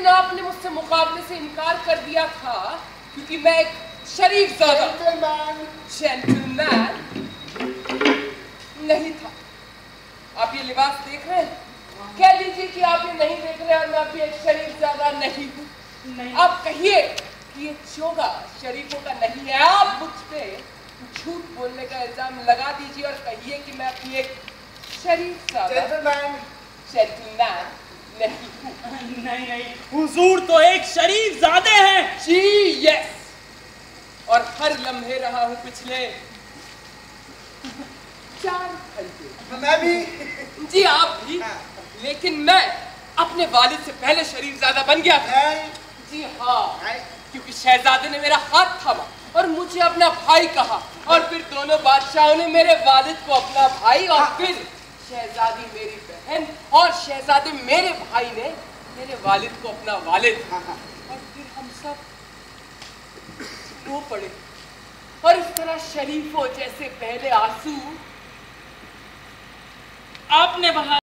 आपने मुझसे मुकाबले से इनकार कर दिया था क्योंकि मैं एक शरीफ जेंटलमैन नहीं था। आप ये लिबास देख रहे हैं, कह लीजिए कि आप ये नहीं देख रहे और मैं भी एक शरीफ ज़्यादा नहीं हूँ। आप कहिए कि ये चोगा शरीफों का नहीं है। आप मुझ पे झूठ बोलने का इल्जाम लगा दीजिए और कहिए कि मैं अपनी एक शरीफ जेंटलमैन नहीं हूँ। नहीं, हुजूर तो एक शरीफ ज़ादे हैं। जी यस, और हर लम्हे रहा हूँ पिछले 4 घंटे। मैं भी। जी आप भी, लेकिन मैं अपने वालिद से पहले शरीफजादा बन गया था। जी हाँ, क्योंकि शहजादे ने मेरा हाथ थामा और मुझे अपना भाई कहा, और फिर दोनों बादशाहों ने मेरे वालिद को अपना भाई, और फिर शहजादी मेरी बहन, और शहजादे मेरे भाई ने मेरे वालिद को अपना वालिद, और फिर हम सब रो पड़े। और इस तरह शरीफों जैसे पहले आंसू आपने वहां